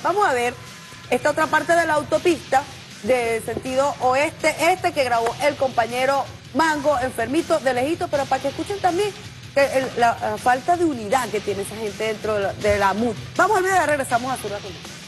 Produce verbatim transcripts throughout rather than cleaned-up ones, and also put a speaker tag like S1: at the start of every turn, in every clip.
S1: Vamos a ver esta otra parte de la autopista de sentido oeste, este que grabó el compañero Mango, enfermito de lejito, pero para que escuchen también que el, la, la falta de unidad que tiene esa gente dentro de la, de la M U D. Vamos al video y regresamos a su rato.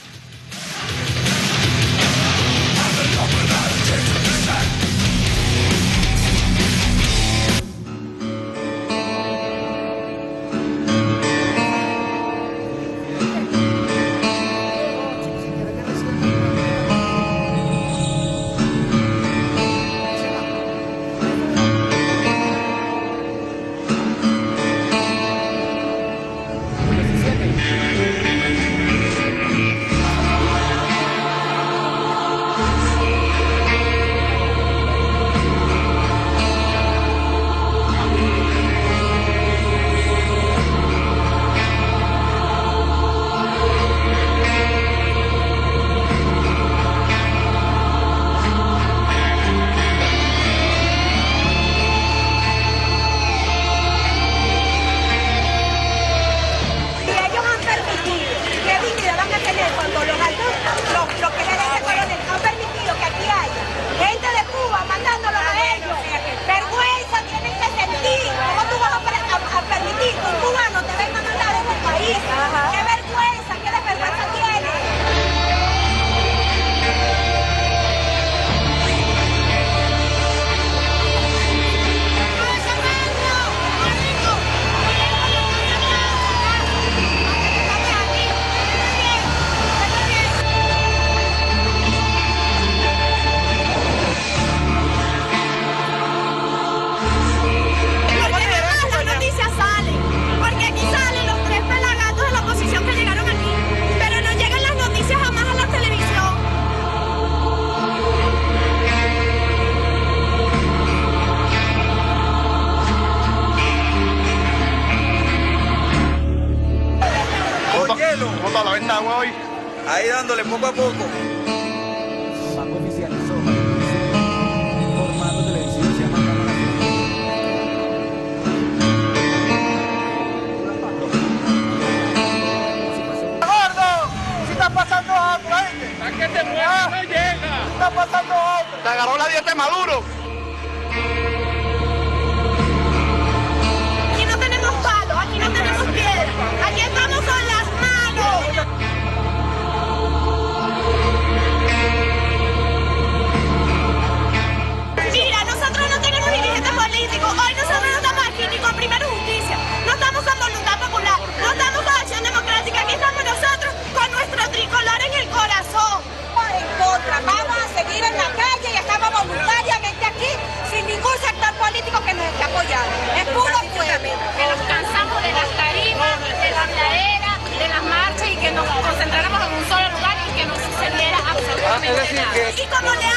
S2: La venta agua hoy.
S3: Ahí dándole poco a poco.
S4: Mango oficializó formato televisivo, se llama Cámara.
S2: ¡Gordo! ¡Si está pasando hambre, ¿viste?
S5: ¿A qué te mueves? Ah, no llega.
S2: ¡Está pasando hambre! ¡Te agarró la dieta de Maduro!
S6: Aquí no tenemos palo, aquí no tenemos piedra. Aquí estamos con las manos. Mira, nosotros no tenemos dirigentes políticos. Hoy nosotros no estamos aquí ni con Primero Justicia. No estamos con Voluntad Popular. No estamos con Acción Democrática. Aquí estamos nosotros con nuestro tricolor en el corazón.
S7: En contra. Vamos a seguir en la calle y estamos voluntariamente aquí sin ningún sector político que nos esté apoyando. Es puro pueblo.
S6: Que nos cansamos de las tarimas, de la habladera, de las marchas y que nos concentráramos en un solo lugar y que no sucediera absolutamente nada. Y como le